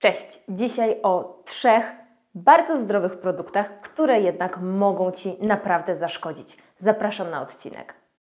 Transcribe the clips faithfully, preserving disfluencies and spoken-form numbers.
Cześć! Dzisiaj o trzech bardzo zdrowych produktach, które jednak mogą Ci naprawdę zaszkodzić. Zapraszam na odcinek.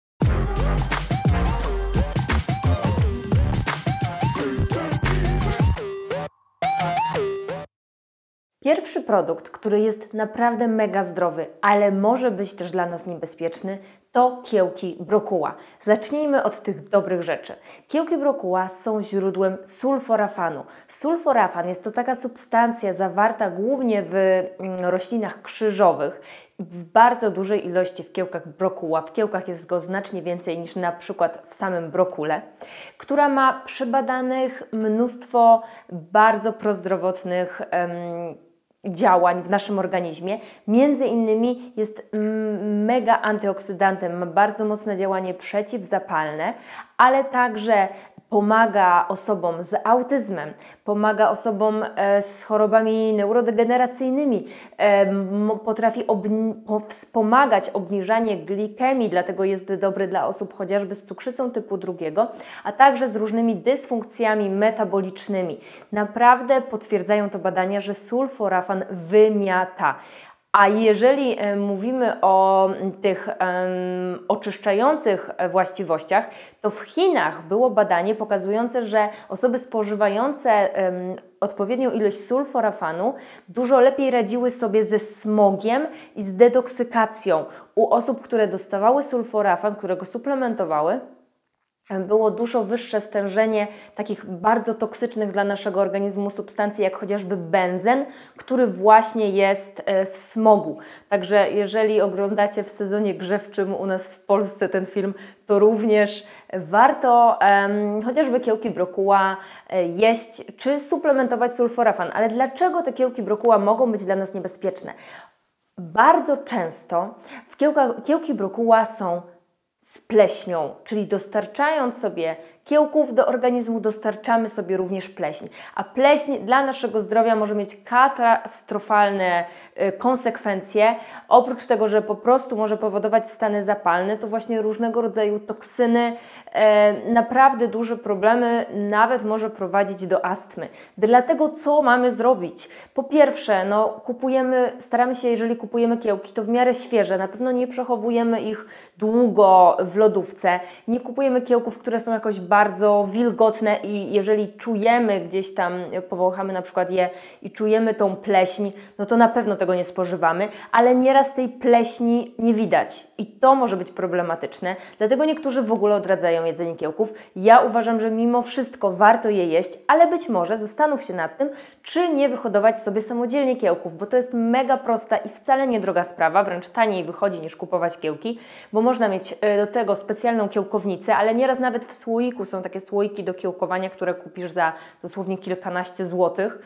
Pierwszy produkt, który jest naprawdę mega zdrowy, ale może być też dla nas niebezpieczny, to kiełki brokuła. Zacznijmy od tych dobrych rzeczy. Kiełki brokuła są źródłem sulforafanu. Sulforafan jest to taka substancja zawarta głównie w roślinach krzyżowych, w bardzo dużej ilości w kiełkach brokuła. W kiełkach jest go znacznie więcej niż na przykład w samym brokule, która ma przebadanych mnóstwo bardzo prozdrowotnych em, działań w naszym organizmie. Między innymi jest mega antyoksydantem, ma bardzo mocne działanie przeciwzapalne, ale także pomaga osobom z autyzmem, pomaga osobom z chorobami neurodegeneracyjnymi, potrafi wspomagać obniżanie glikemii, dlatego jest dobry dla osób chociażby z cukrzycą typu drugiego, a także z różnymi dysfunkcjami metabolicznymi. Naprawdę potwierdzają to badania, że sulforafan wymiata. A jeżeli e, mówimy o tych e, oczyszczających właściwościach, to w Chinach było badanie pokazujące, że osoby spożywające e, odpowiednią ilość sulforafanu dużo lepiej radziły sobie ze smogiem i z detoksykacją. U osób, które dostawały sulforafan, które go suplementowały, było dużo wyższe stężenie takich bardzo toksycznych dla naszego organizmu substancji, jak chociażby benzen, który właśnie jest w smogu. Także jeżeli oglądacie w sezonie grzewczym u nas w Polsce ten film, to również warto um, chociażby kiełki brokuła jeść, czy suplementować sulforafan. Ale dlaczego te kiełki brokuła mogą być dla nas niebezpieczne? Bardzo często w kiełkach, kiełki brokuła są z pleśnią, czyli dostarczając sobie kiełków do organizmu, dostarczamy sobie również pleśń. A pleśń dla naszego zdrowia może mieć katastrofalne y, konsekwencje. Oprócz tego, że po prostu może powodować stany zapalne, to właśnie różnego rodzaju toksyny, y, naprawdę duże problemy, nawet może prowadzić do astmy. Dlatego co mamy zrobić? Po pierwsze, no, kupujemy, staramy się, jeżeli kupujemy kiełki, to w miarę świeże. Na pewno nie przechowujemy ich długo w lodówce. Nie kupujemy kiełków, które są jakoś bardzo wilgotne i jeżeli czujemy gdzieś tam, powąchamy na przykład je i czujemy tą pleśń, no to na pewno tego nie spożywamy, ale nieraz tej pleśni nie widać i to może być problematyczne, dlatego niektórzy w ogóle odradzają jedzenie kiełków. Ja uważam, że mimo wszystko warto je jeść, ale być może zastanów się nad tym, czy nie wyhodować sobie samodzielnie kiełków, bo to jest mega prosta i wcale niedroga sprawa, wręcz taniej wychodzi niż kupować kiełki, bo można mieć do tego specjalną kiełkownicę, ale nieraz nawet w słoiku są takie słoiki do kiełkowania, które kupisz za dosłownie kilkanaście złotych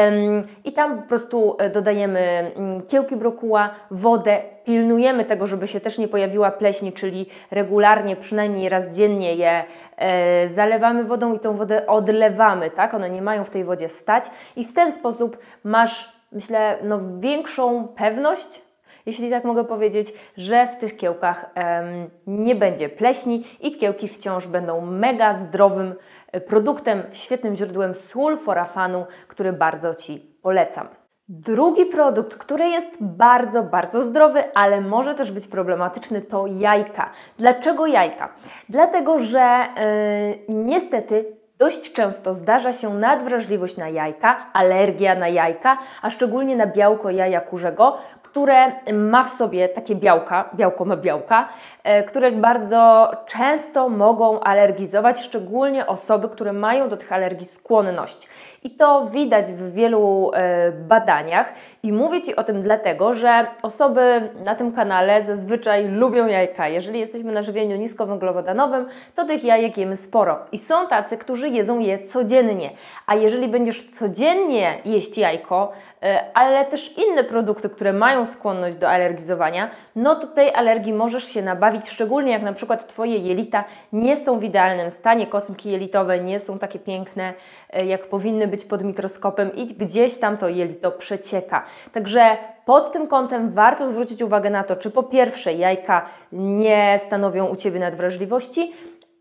i tam po prostu dodajemy kiełki brokuła, wodę, pilnujemy tego, żeby się też nie pojawiła pleśń, czyli regularnie, przynajmniej raz dziennie je e, zalewamy wodą i tą wodę odlewamy, tak? One nie mają w tej wodzie stać i w ten sposób masz, myślę, no, większą pewność, jeśli tak mogę powiedzieć, że w tych kiełkach em, nie będzie pleśni i kiełki wciąż będą mega zdrowym produktem, świetnym źródłem sulforafanu, który bardzo Ci polecam. Drugi produkt, który jest bardzo, bardzo zdrowy, ale może też być problematyczny, to jajka. Dlaczego jajka? Dlatego, że yy, niestety dość często zdarza się nadwrażliwość na jajka, alergia na jajka, a szczególnie na białko jaja kurzego, które ma w sobie takie białka, białko ma białka, e, które bardzo często mogą alergizować, szczególnie osoby, które mają do tych alergii skłonność. I to widać w wielu e, badaniach i mówię Ci o tym dlatego, że osoby na tym kanale zazwyczaj lubią jajka. Jeżeli jesteśmy na żywieniu niskowęglowodanowym, to tych jajek jemy sporo. I są tacy, którzy jedzą je codziennie. A jeżeli będziesz codziennie jeść jajko, e, ale też inne produkty, które mają skłonność do alergizowania, no to tej alergii możesz się nabawić, szczególnie jak na przykład Twoje jelita nie są w idealnym stanie, kosmki jelitowe nie są takie piękne, jak powinny być pod mikroskopem i gdzieś tam to jelito przecieka. Także pod tym kątem warto zwrócić uwagę na to, czy po pierwsze jajka nie stanowią u Ciebie nadwrażliwości,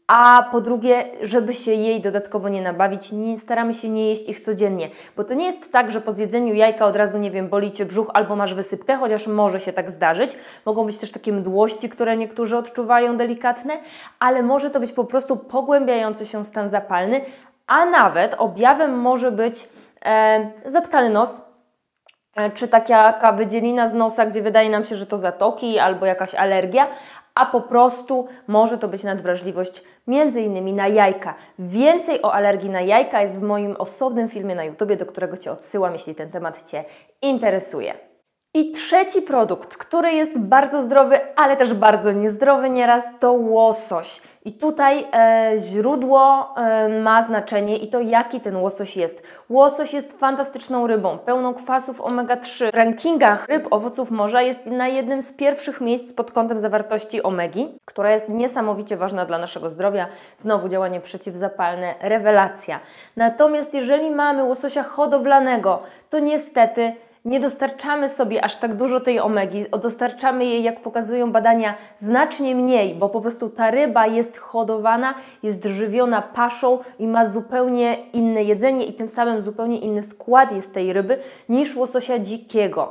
a po drugie, żeby się jej dodatkowo nie nabawić, nie, staramy się nie jeść ich codziennie, bo to nie jest tak, że po zjedzeniu jajka od razu, nie wiem, boli Cię brzuch albo masz wysypkę, chociaż może się tak zdarzyć. Mogą być też takie mdłości, które niektórzy odczuwają delikatne, ale może to być po prostu pogłębiający się stan zapalny, a nawet objawem może być e, zatkany nos, e, czy taka wydzielina z nosa, gdzie wydaje nam się, że to zatoki albo jakaś alergia, a po prostu może to być nadwrażliwość między innymi na jajka. Więcej o alergii na jajka jest w moim osobnym filmie na YouTubie, do którego Cię odsyłam, jeśli ten temat Cię interesuje. I trzeci produkt, który jest bardzo zdrowy, ale też bardzo niezdrowy nieraz, to łosoś. I tutaj e, źródło e, ma znaczenie i to jaki ten łosoś jest. Łosoś jest fantastyczną rybą, pełną kwasów omega trzy. W rankingach ryb, owoców morza jest na jednym z pierwszych miejsc pod kątem zawartości omegi, która jest niesamowicie ważna dla naszego zdrowia. Znowu działanie przeciwzapalne, rewelacja. Natomiast jeżeli mamy łososia hodowlanego, to niestety nie dostarczamy sobie aż tak dużo tej omegi, dostarczamy jej, jak pokazują badania, znacznie mniej, bo po prostu ta ryba jest hodowana, jest żywiona paszą i ma zupełnie inne jedzenie i tym samym zupełnie inny skład jest tej ryby niż łososia dzikiego.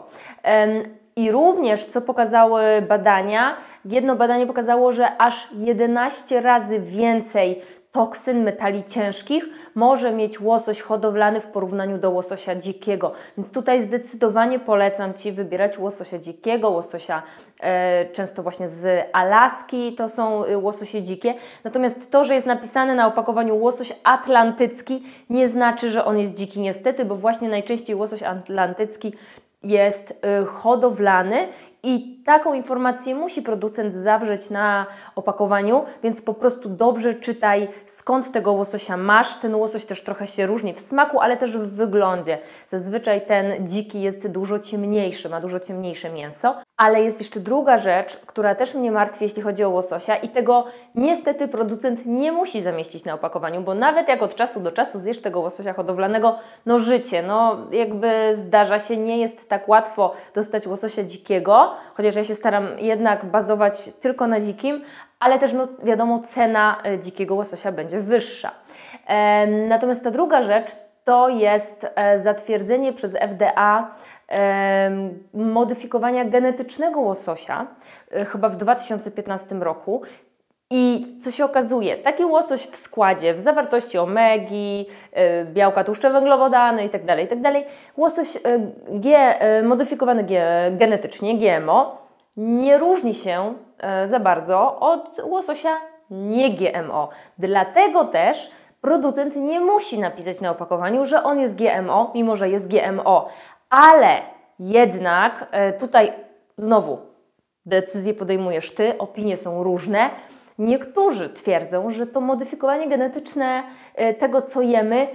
I również, co pokazały badania, jedno badanie pokazało, że aż jedenaście razy więcej toksyn, metali ciężkich może mieć łosoś hodowlany w porównaniu do łososia dzikiego. Więc tutaj zdecydowanie polecam Ci wybierać łososia dzikiego, łososia e, często właśnie z Alaski, to są łososie dzikie. Natomiast to, że jest napisane na opakowaniu łosoś atlantycki, nie znaczy, że on jest dziki niestety, bo właśnie najczęściej łosoś atlantycki jest y, hodowlany i taką informację musi producent zawrzeć na opakowaniu, więc po prostu dobrze czytaj, skąd tego łososia masz. Ten łosoś też trochę się różni w smaku, ale też w wyglądzie. Zazwyczaj ten dziki jest dużo ciemniejszy, ma dużo ciemniejsze mięso. Ale jest jeszcze druga rzecz, która też mnie martwi, jeśli chodzi o łososia i tego niestety producent nie musi zamieścić na opakowaniu, bo nawet jak od czasu do czasu zjesz tego łososia hodowlanego, no życie, no jakby zdarza się, nie jest tak łatwo dostać łososia dzikiego, chociaż ja się staram jednak bazować tylko na dzikim, ale też no wiadomo, cena dzikiego łososia będzie wyższa. E, natomiast ta druga rzecz to jest e, zatwierdzenie przez F D A modyfikowania genetycznego łososia, chyba w dwa tysiące piętnastym roku. I co się okazuje, taki łosoś w składzie, w zawartości omegi, białka, tłuszcze, węglowodany itd., itd., łosoś G, modyfikowany G, genetycznie, G M O, nie różni się za bardzo od łososia nie G M O. Dlatego też producent nie musi napisać na opakowaniu, że on jest G M O, mimo że jest G M O. Ale jednak tutaj znowu decyzję podejmujesz Ty, opinie są różne. Niektórzy twierdzą, że to modyfikowanie genetyczne tego, co jemy,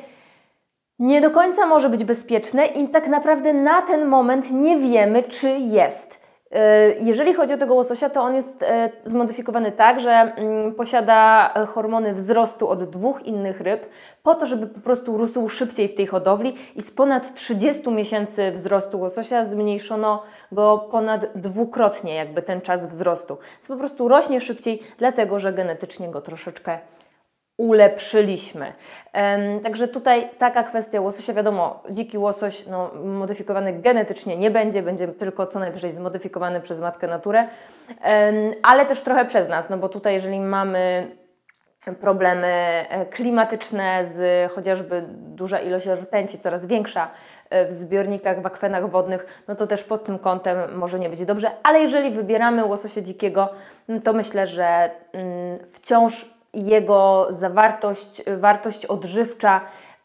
nie do końca może być bezpieczne i tak naprawdę na ten moment nie wiemy, czy jest. Jeżeli chodzi o tego łososia, to on jest zmodyfikowany tak, że posiada hormony wzrostu od dwóch innych ryb, po to, żeby po prostu rósł szybciej w tej hodowli i z ponad trzydziestu miesięcy wzrostu łososia zmniejszono go ponad dwukrotnie jakby ten czas wzrostu. Więc po prostu rośnie szybciej, dlatego że genetycznie go troszeczkę ulepszyliśmy. Um, także tutaj taka kwestia łososia, wiadomo, dziki łosoś no, modyfikowany genetycznie nie będzie, będzie tylko co najwyżej zmodyfikowany przez matkę naturę, um, ale też trochę przez nas, no bo tutaj jeżeli mamy problemy klimatyczne z chociażby duża ilość rtęci, coraz większa w zbiornikach, w akwenach wodnych, no to też pod tym kątem może nie być dobrze, ale jeżeli wybieramy łososia dzikiego, to myślę, że um, wciąż jego zawartość, wartość odżywcza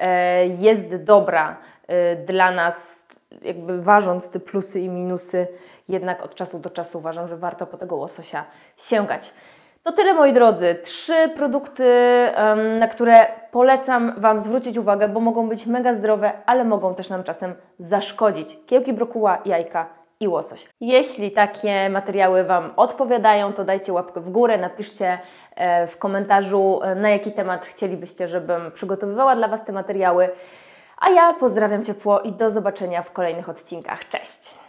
jest dobra dla nas, jakby ważąc te plusy i minusy, jednak od czasu do czasu uważam, że warto po tego łososia sięgać. To tyle, moi drodzy. Trzy produkty, na które polecam Wam zwrócić uwagę, bo mogą być mega zdrowe, ale mogą też nam czasem zaszkodzić. Kiełki brokuła, jajka i łosoś. Jeśli takie materiały Wam odpowiadają, to dajcie łapkę w górę, napiszcie w komentarzu, na jaki temat chcielibyście, żebym przygotowywała dla Was te materiały. A ja pozdrawiam ciepło i do zobaczenia w kolejnych odcinkach. Cześć!